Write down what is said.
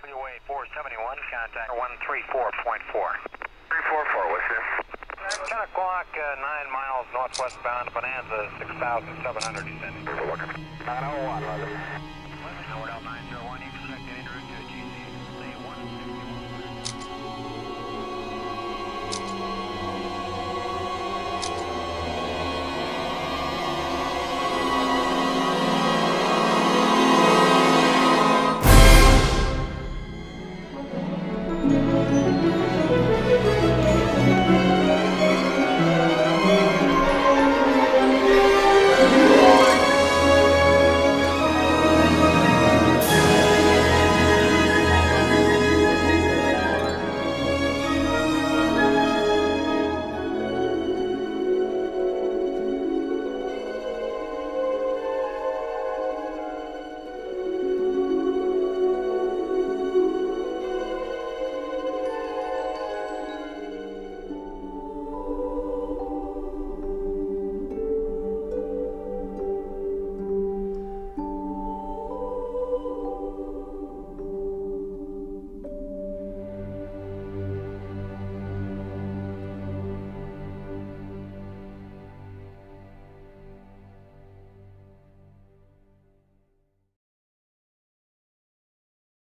WA 471, contact 134.4. 344, what's this? 10 o'clock, 9 miles northwestbound, Bonanza 6,700 descending. We're looking. 901, London. Nowhere down 9.